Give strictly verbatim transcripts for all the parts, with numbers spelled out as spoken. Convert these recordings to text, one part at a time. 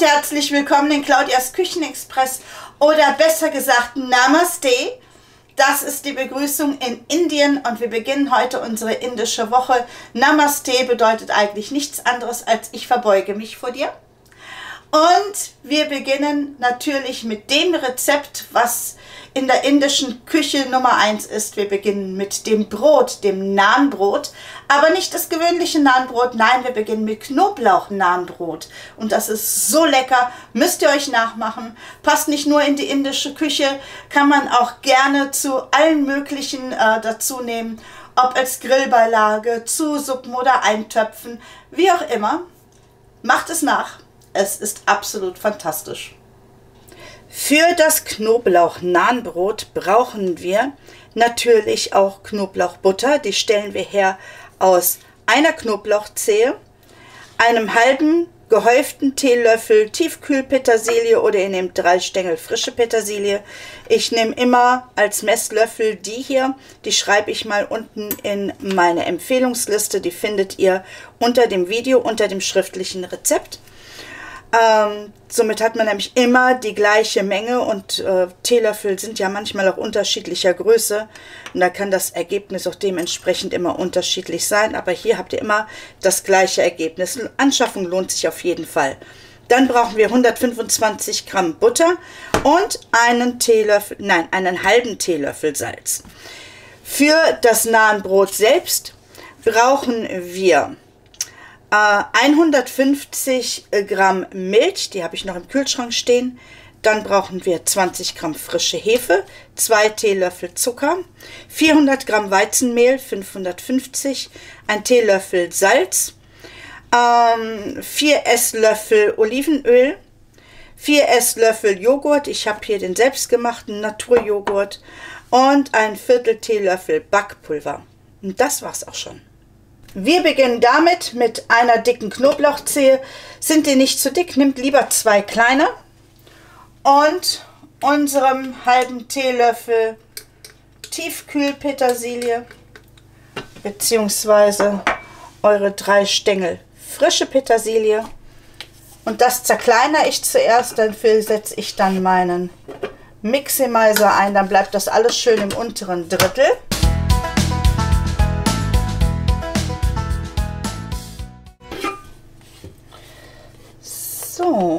herzlich willkommen in Claudias Küchenexpress oder besser gesagt Namaste. Das ist die Begrüßung in Indien und wir beginnen heute unsere indische Woche. Namaste bedeutet eigentlich nichts anderes als ich verbeuge mich vor dir. Und wir beginnen natürlich mit dem Rezept, was in der indischen Küche Nummer eins ist. Wir beginnen mit dem Brot, dem Naanbrot, aber nicht das gewöhnliche Naanbrot. Nein, wir beginnen mit Knoblauch-Naanbrot. Und das ist so lecker, müsst ihr euch nachmachen. Passt nicht nur in die indische Küche, kann man auch gerne zu allen möglichen äh, dazu nehmen. Ob als Grillbeilage, zu Suppen oder Eintöpfen, wie auch immer. Macht es nach. Es ist absolut fantastisch. Für das Knoblauch-Naanbrot brauchen wir natürlich auch Knoblauchbutter. Die stellen wir her aus einer Knoblauchzehe, einem halben gehäuften Teelöffel Tiefkühlpetersilie oder ihr nehmt drei Stängel frische Petersilie. Ich nehme immer als Messlöffel die hier. Die schreibe ich mal unten in meine Empfehlungsliste. Die findet ihr unter dem Video, unter dem schriftlichen Rezept. Ähm, somit hat man nämlich immer die gleiche Menge und äh, Teelöffel sind ja manchmal auch unterschiedlicher Größe und da kann das Ergebnis auch dementsprechend immer unterschiedlich sein, aber hier habt ihr immer das gleiche Ergebnis. Anschaffung lohnt sich auf jeden Fall. Dann brauchen wir hundertfünfundzwanzig Gramm Butter und einen Teelöffel, nein, einen halben Teelöffel Salz. Für das Naanbrot selbst brauchen wir hundertfünfzig Gramm Milch, die habe ich noch im Kühlschrank stehen. Dann brauchen wir zwanzig Gramm frische Hefe, zwei Teelöffel Zucker, vierhundert Gramm Weizenmehl, fünfhundertfünfzig, ein Teelöffel Salz, ähm, vier Esslöffel Olivenöl, vier Esslöffel Joghurt, ich habe hier den selbstgemachten Naturjoghurt und ein Viertel Teelöffel Backpulver. Und das war's auch schon. Wir beginnen damit mit einer dicken Knoblauchzehe. Sind die nicht zu dick, nehmt lieber zwei kleine. Und unserem halben Teelöffel Tiefkühlpetersilie beziehungsweise eure drei Stängel frische Petersilie. Und das zerkleinere ich zuerst, dafür setze ich dann meinen Miximizer ein. Dann bleibt das alles schön im unteren Drittel. So,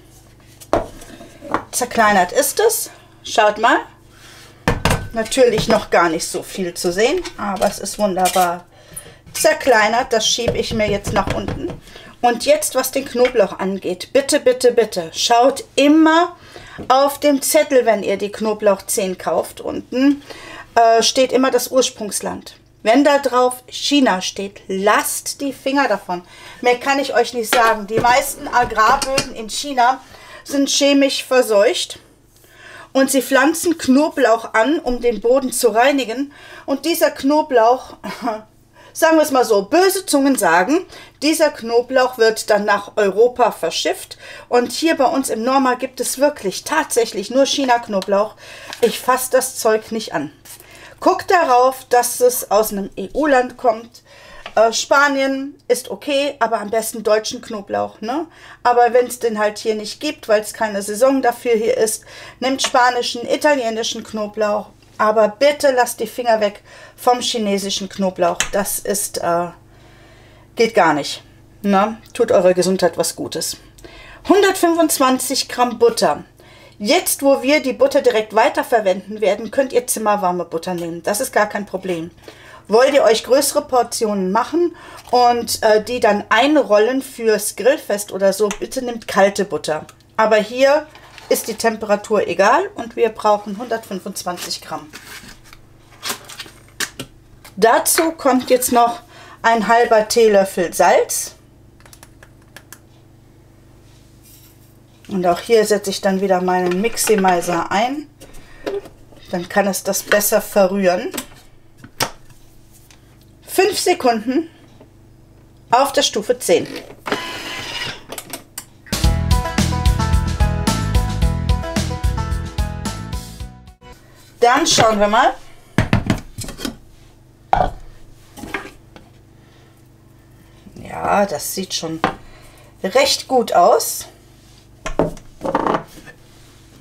zerkleinert ist es. Schaut mal, natürlich noch gar nicht so viel zu sehen, aber es ist wunderbar zerkleinert. Das schiebe ich mir jetzt nach unten. Und jetzt, was den Knoblauch angeht, bitte, bitte, bitte, schaut immer auf dem Zettel, wenn ihr die Knoblauchzehen kauft. Unten äh, steht immer das Ursprungsland. Wenn da drauf China steht, lasst die Finger davon. Mehr kann ich euch nicht sagen. Die meisten Agrarböden in China sind chemisch verseucht und sie pflanzen Knoblauch an, um den Boden zu reinigen. Und dieser Knoblauch, sagen wir es mal so, böse Zungen sagen, dieser Knoblauch wird dann nach Europa verschifft. Und hier bei uns im Norma gibt es wirklich tatsächlich nur China-Knoblauch. Ich fasse das Zeug nicht an. Guckt darauf, dass es aus einem E U-Land kommt. Äh, Spanien ist okay, aber am besten deutschen Knoblauch. Ne? Aber wenn es den halt hier nicht gibt, weil es keine Saison dafür hier ist, nehmt spanischen, italienischen Knoblauch. Aber bitte lasst die Finger weg vom chinesischen Knoblauch. Das ist, äh, geht gar nicht. Ne? Tut eurer Gesundheit was Gutes. hundertfünfundzwanzig Gramm Butter. Jetzt, wo wir die Butter direkt weiterverwenden werden, könnt ihr zimmerwarme Butter nehmen. Das ist gar kein Problem. Wollt ihr euch größere Portionen machen und äh, die dann einrollen fürs Grillfest oder so, bitte nehmt kalte Butter. Aber hier ist die Temperatur egal und wir brauchen hundertfünfundzwanzig Gramm. Dazu kommt jetzt noch ein halber Teelöffel Salz. Und auch hier setze ich dann wieder meinen Miximizer ein. Dann kann es das besser verrühren. Fünf Sekunden auf der Stufe zehn. Dann schauen wir mal. Ja, das sieht schon recht gut aus.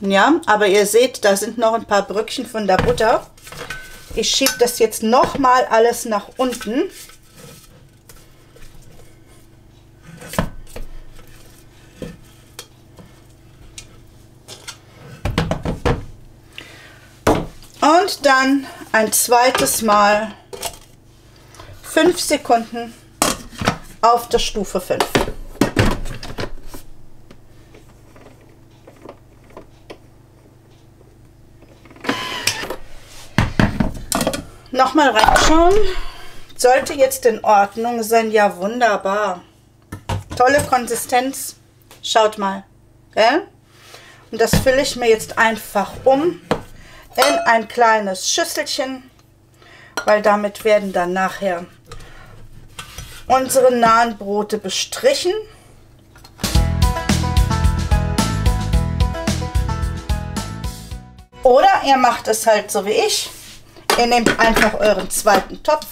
Ja, aber ihr seht, da sind noch ein paar Bröckchen von der Butter. Ich schiebe das jetzt noch mal alles nach unten. Und dann ein zweites Mal fünf Sekunden auf der Stufe fünf. Nochmal reinschauen. Sollte jetzt in Ordnung sein. Ja, wunderbar. Tolle Konsistenz. Schaut mal. Gell? Und das fülle ich mir jetzt einfach um in ein kleines Schüsselchen, weil damit werden dann nachher unsere Nahenbrote bestrichen. Oder ihr macht es halt so wie ich. Ihr nehmt einfach euren zweiten Topf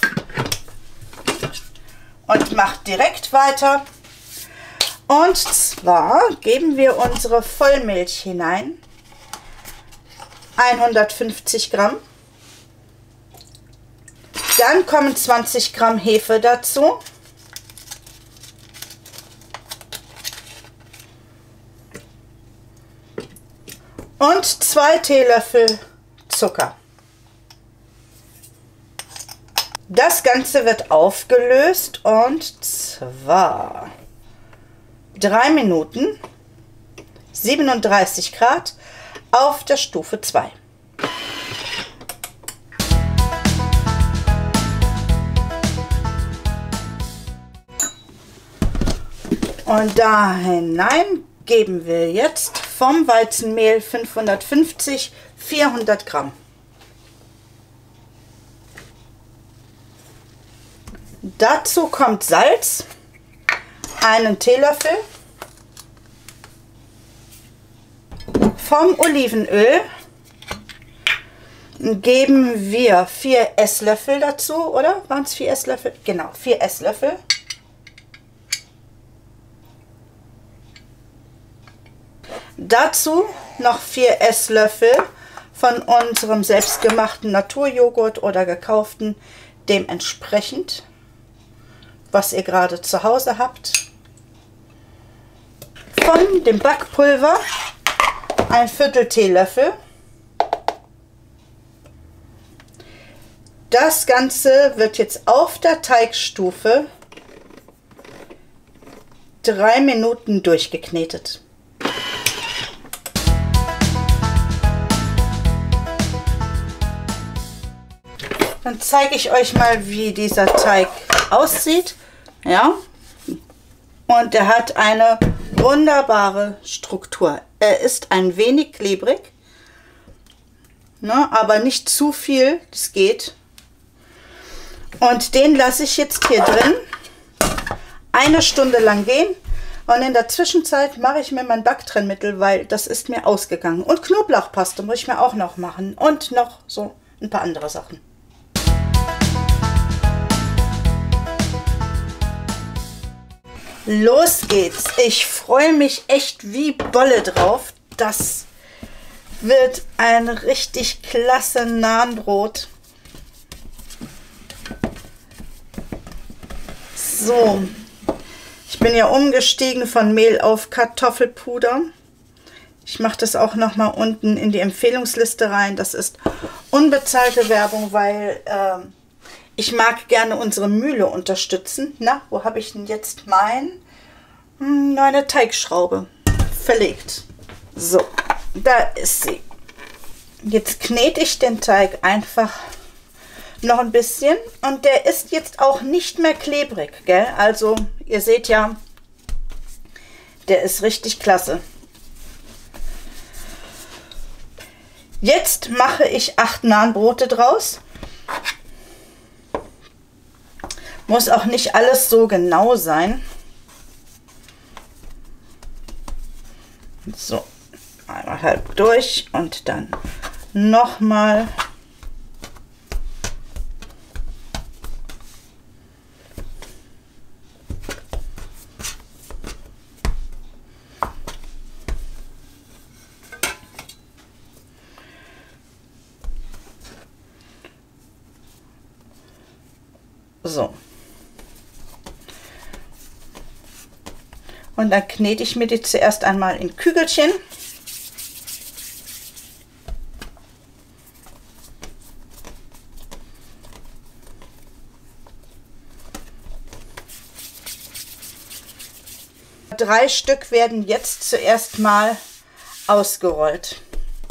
und macht direkt weiter. Und zwar geben wir unsere Vollmilch hinein. hundertfünfzig Gramm. Dann kommen zwanzig Gramm Hefe dazu. Und zwei Teelöffel Zucker. Das Ganze wird aufgelöst und zwar drei Minuten, siebenunddreißig Grad auf der Stufe zwei. Und da hinein geben wir jetzt vom Weizenmehl fünfhundertfünfzig, vierhundert Gramm. Dazu kommt Salz, einen Teelöffel. Vom Olivenöl geben wir vier Esslöffel dazu, oder? Waren es vier Esslöffel? Genau, vier Esslöffel. Dazu noch vier Esslöffel von unserem selbstgemachten Naturjoghurt oder gekauften, dementsprechend, was ihr gerade zu Hause habt. Von dem Backpulver ein Viertel Teelöffel. Das Ganze wird jetzt auf der Teigstufe drei Minuten durchgeknetet. Dann zeige ich euch mal, wie dieser Teig aussieht. Ja, und er hat eine wunderbare Struktur. Er ist ein wenig klebrig, ne, aber nicht zu viel, das geht. Und den lasse ich jetzt hier drin eine Stunde lang gehen. Und in der Zwischenzeit mache ich mir mein Backtrennmittel, weil das ist mir ausgegangen. Und Knoblauchpaste muss ich mir auch noch machen. Und noch so ein paar andere Sachen. Los geht's. Ich freue mich echt wie Bolle drauf. Das wird ein richtig klasse Nahenbrot. So, ich bin ja umgestiegen von Mehl auf Kartoffelpuder. Ich mache das auch noch mal unten in die Empfehlungsliste rein. Das ist unbezahlte Werbung, weil äh, ich mag gerne unsere Mühle unterstützen. Na, wo habe ich denn jetzt mein hm, meine Teigschraube verlegt? So, da ist sie. Jetzt knete ich den Teig einfach noch ein bisschen und der ist jetzt auch nicht mehr klebrig, gell? Also ihr seht ja, der ist richtig klasse. Jetzt mache ich acht Nahenbrote draus. Muss auch nicht alles so genau sein. So, einmal halb durch und dann nochmal. So. Und dann knete ich mir die zuerst einmal in Kügelchen. Drei Stück werden jetzt zuerst mal ausgerollt.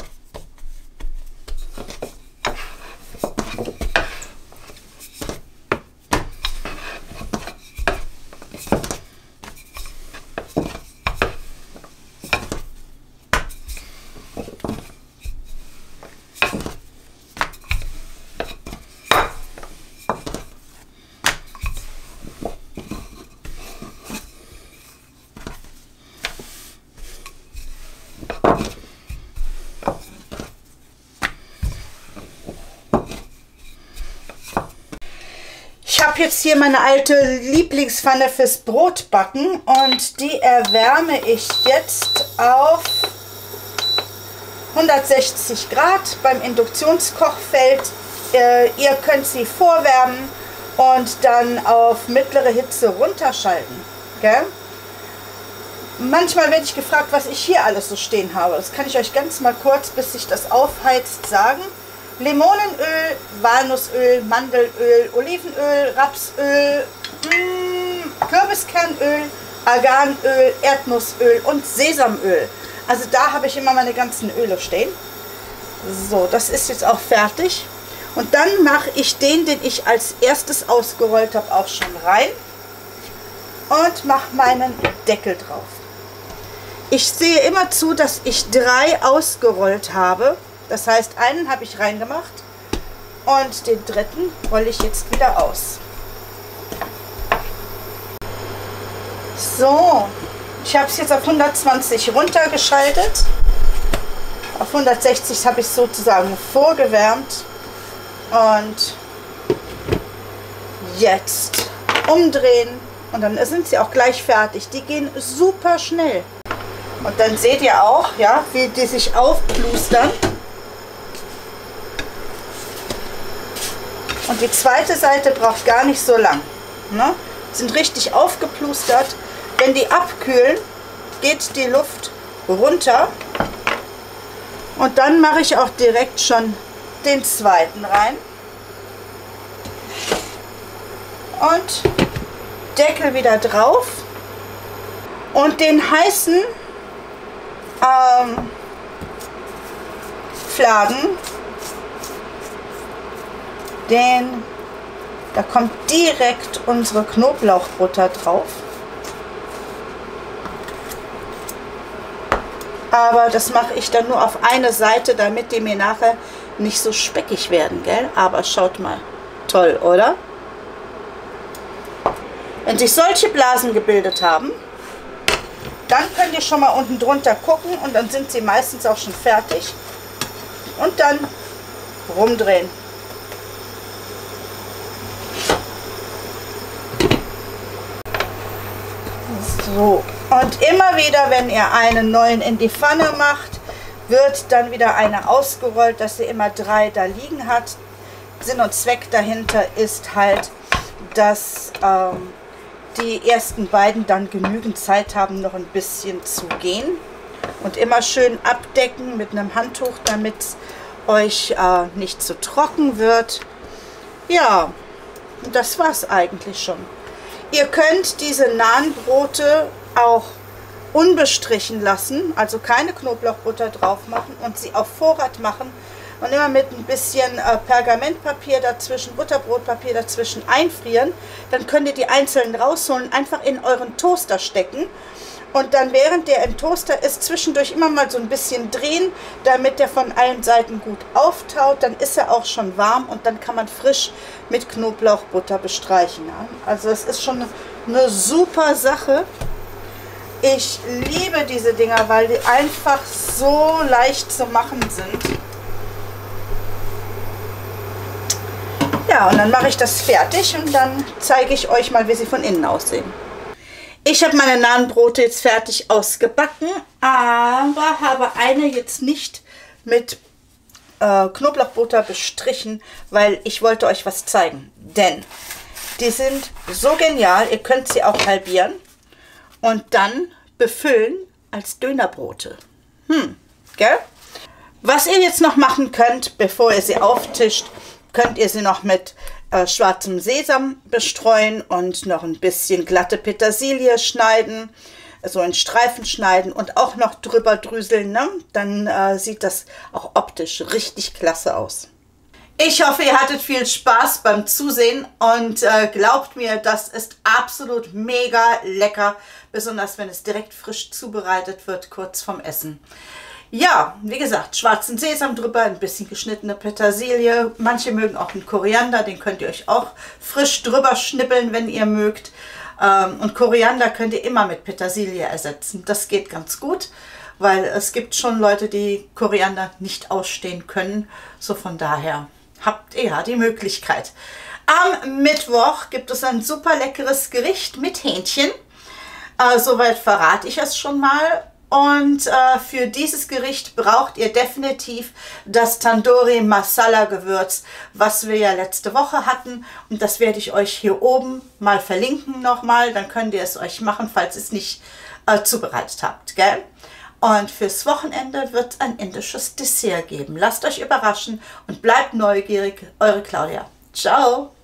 Ich habe jetzt hier meine alte Lieblingspfanne fürs Brotbacken und die erwärme ich jetzt auf hundertsechzig Grad beim Induktionskochfeld. Äh, ihr könnt sie vorwärmen und dann auf mittlere Hitze runterschalten. Gell? Manchmal werde ich gefragt, was ich hier alles so stehen habe. Das kann ich euch ganz mal kurz, bis sich das aufheizt, sagen. Limonenöl, Walnussöl, Mandelöl, Olivenöl, Rapsöl, mh, Kürbiskernöl, Arganöl, Erdnussöl und Sesamöl. Also da habe ich immer meine ganzen Öle stehen. So, das ist jetzt auch fertig. Und dann mache ich den, den ich als erstes ausgerollt habe, auch schon rein. Und mache meinen Deckel drauf. Ich sehe immer zu, dass ich drei ausgerollt habe. Das heißt, einen habe ich reingemacht und den dritten rolle ich jetzt wieder aus. So, ich habe es jetzt auf hundertzwanzig runtergeschaltet. Auf hundertsechzig habe ich es sozusagen vorgewärmt. Und jetzt umdrehen und dann sind sie auch gleich fertig. Die gehen super schnell. Und dann seht ihr auch, ja, wie die sich aufplustern. Und die zweite Seite braucht gar nicht so lang. Ne? Sind richtig aufgeplustert. Wenn die abkühlen, geht die Luft runter. Und dann mache ich auch direkt schon den zweiten rein. Und Deckel wieder drauf. Und den heißen ähm, Fladen, den, da kommt direkt unsere Knoblauchbutter drauf. Aber das mache ich dann nur auf eine Seite, damit die mir nachher nicht so speckig werden, gell? Aber schaut mal, toll, oder? Wenn sich solche Blasen gebildet haben, dann könnt ihr schon mal unten drunter gucken und dann sind sie meistens auch schon fertig. Und dann rumdrehen. So, und immer wieder, wenn ihr einen neuen in die Pfanne macht, wird dann wieder eine ausgerollt, dass ihr immer drei da liegen habt. Sinn und Zweck dahinter ist halt, dass ähm, die ersten beiden dann genügend Zeit haben, noch ein bisschen zu gehen. Und immer schön abdecken mit einem Handtuch, damit es euch äh, nicht zu trocken wird. Ja, und das war es eigentlich schon. Ihr könnt diese Nahenbrote auch unbestrichen lassen, also keine Knoblauchbutter drauf machen und sie auf Vorrat machen und immer mit ein bisschen äh, Pergamentpapier dazwischen, Butterbrotpapier dazwischen einfrieren. Dann könnt ihr die einzeln rausholen, einfach in euren Toaster stecken und dann, während der im Toaster ist, zwischendurch immer mal so ein bisschen drehen, damit der von allen Seiten gut auftaut. Dann ist er auch schon warm und dann kann man frisch mit Knoblauchbutter bestreichen. Ja? Also es ist schon eine super Sache. Ich liebe diese Dinger, weil die einfach so leicht zu machen sind. Ja, und dann mache ich das fertig und dann zeige ich euch mal, wie sie von innen aussehen. Ich habe meine Nahenbrote jetzt fertig ausgebacken, aber habe eine jetzt nicht mit äh, Knoblauchbutter bestrichen, weil ich wollte euch was zeigen. Denn Die sind so genial, ihr könnt sie auch halbieren und dann befüllen als Dönerbrote. Hm, gell? Was ihr jetzt noch machen könnt, bevor ihr sie auftischt, könnt ihr sie noch mit äh, schwarzem Sesam bestreuen und noch ein bisschen glatte Petersilie schneiden, so in Streifen schneiden und auch noch drüber drüseln, ne? Dann äh, sieht das auch optisch richtig klasse aus. Ich hoffe, ihr hattet viel Spaß beim Zusehen und äh, glaubt mir, das ist absolut mega lecker, besonders wenn es direkt frisch zubereitet wird, kurz vorm Essen. Ja, wie gesagt, schwarzen Sesam drüber, ein bisschen geschnittene Petersilie. Manche mögen auch einen Koriander, den könnt ihr euch auch frisch drüber schnippeln, wenn ihr mögt. Ähm, und Koriander könnt ihr immer mit Petersilie ersetzen. Das geht ganz gut, weil es gibt schon Leute, die Koriander nicht ausstehen können. So von daher habt ihr ja die Möglichkeit. Am Mittwoch gibt es ein super leckeres Gericht mit Hähnchen. Äh, soweit verrate ich es schon mal. Und äh, für dieses Gericht braucht ihr definitiv das Tandoori Masala Gewürz, was wir ja letzte Woche hatten. Und das werde ich euch hier oben mal verlinken nochmal. Dann könnt ihr es euch machen, falls ihr es nicht äh, zubereitet habt, gell? Und fürs Wochenende wird es ein indisches Dessert geben. Lasst euch überraschen und bleibt neugierig. Eure Claudia. Ciao!